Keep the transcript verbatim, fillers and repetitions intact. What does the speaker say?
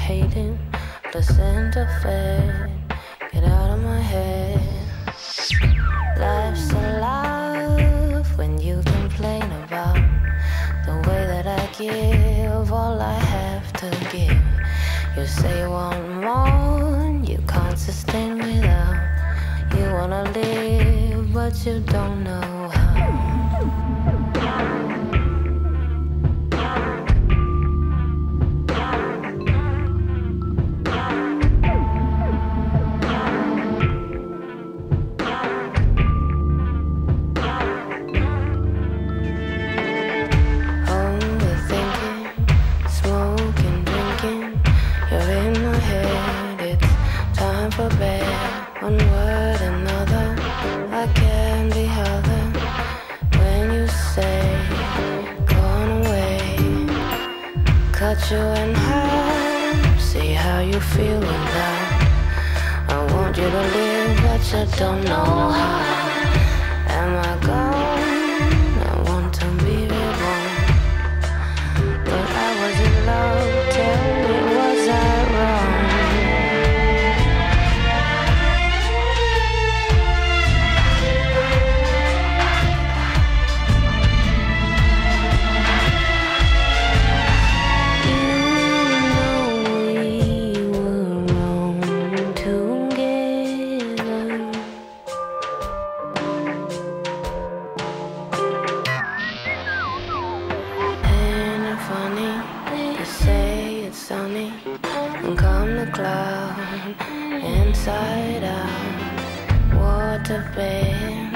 hating, placenta fed. Get out of my head. Life's alive when you complain about the way that I give all I have to give. You say you want more, you can't sustain without. You wanna live, but you don't know how. For bed, one word, another. I can't be other when you say gone away. Cut you in half, see how you feel with that. I want you to live, but you don't know how. Am I gone? I want to be reborn, but I was in love. Tell me, was I wrong? Sunny and calm the cloud inside out, water bed.